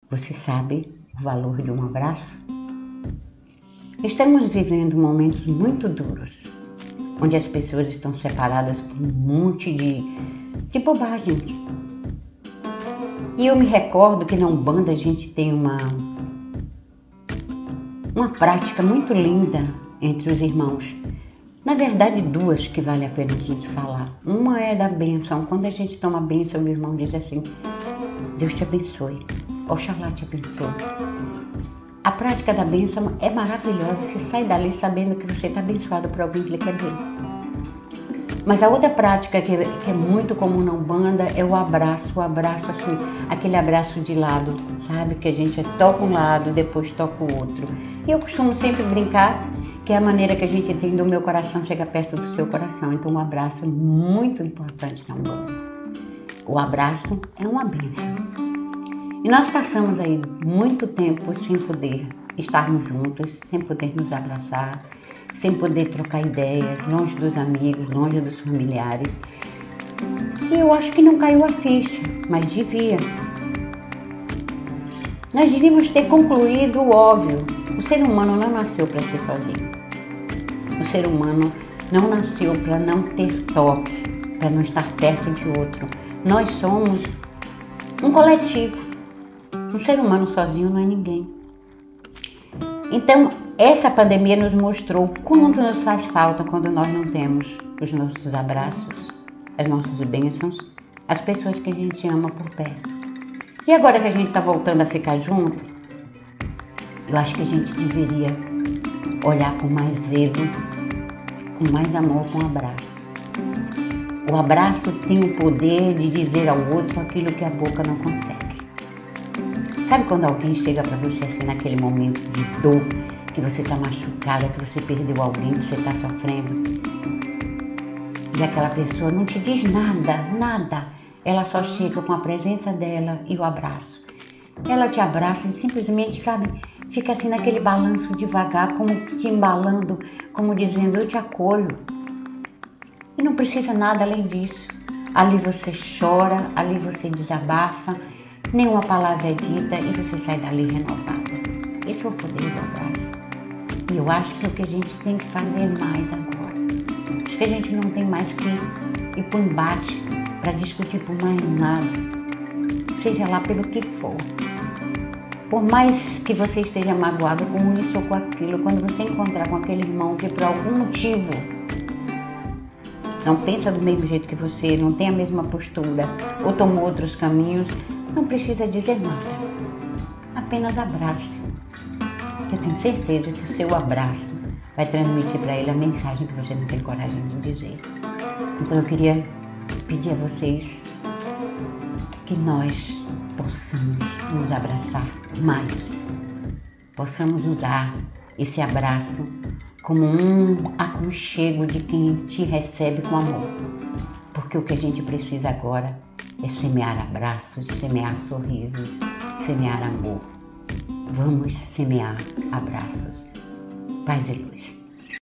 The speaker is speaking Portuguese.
Você sabe o valor de um abraço? Estamos vivendo momentos muito duros, onde as pessoas estão separadas por um monte de bobagens. E eu me recordo que na Umbanda a gente tem uma prática muito linda entre os irmãos. Na verdade, duas que vale a pena a gente falar. Uma é da bênção. Quando a gente toma a bênção, o irmão diz assim: Deus te abençoe, Oxalá te abençoe. A prática da bênção é maravilhosa. Você sai dali sabendo que você está abençoado por alguém que lhe quer bem. Mas a outra prática que é muito comum na Umbanda é o abraço assim, aquele abraço de lado, sabe? Que a gente toca um lado, depois toca o outro. E eu costumo sempre brincar que é a maneira que a gente entende o meu coração chega perto do seu coração. Então o abraço é muito importante na Umbanda. O abraço é uma bênção. E nós passamos aí muito tempo sem poder estarmos juntos, sem poder nos abraçar, sem poder trocar ideias, longe dos amigos, longe dos familiares. E eu acho que não caiu a ficha, mas devia. Nós devíamos ter concluído o óbvio. O ser humano não nasceu para ser sozinho. O ser humano não nasceu para não ter toque, para não estar perto de outro. Nós somos um coletivo. Um ser humano sozinho não é ninguém. Então, essa pandemia nos mostrou quanto nos faz falta quando nós não temos os nossos abraços, as nossas bênçãos, as pessoas que a gente ama por perto. E agora que a gente está voltando a ficar junto, eu acho que a gente deveria olhar com mais zelo, com mais amor, com um abraço. O abraço tem o poder de dizer ao outro aquilo que a boca não consegue. Sabe quando alguém chega para você assim naquele momento de dor, que você está machucada, que você perdeu alguém, que você está sofrendo? E aquela pessoa não te diz nada. Ela só chega com a presença dela e o abraço. Ela te abraça e simplesmente, sabe, fica assim naquele balanço devagar, como te embalando, como dizendo, eu te acolho. E não precisa nada além disso. Ali você chora, ali você desabafa, nenhuma palavra é dita e você sai dali renovada. Esse é o poder do abraço. E eu acho que é o que a gente tem que fazer mais agora. Acho que a gente não tem mais que ir para o embate para discutir por mais nada. Seja lá pelo que for. Por mais que você esteja magoado com isso ou com aquilo, quando você encontrar com aquele irmão que por algum motivo não pensa do mesmo jeito que você, não tem a mesma postura ou tomou outros caminhos, não precisa dizer nada. Apenas abrace. Eu tenho certeza que o seu abraço vai transmitir para ele a mensagem que você não tem coragem de dizer. Então eu queria pedir a vocês que nós possamos nos abraçar mais. Possamos usar esse abraço como um aconchego de quem te recebe com amor. Porque o que a gente precisa agora é semear abraços, semear sorrisos, semear amor. Vamos semear abraços. Paz e luz.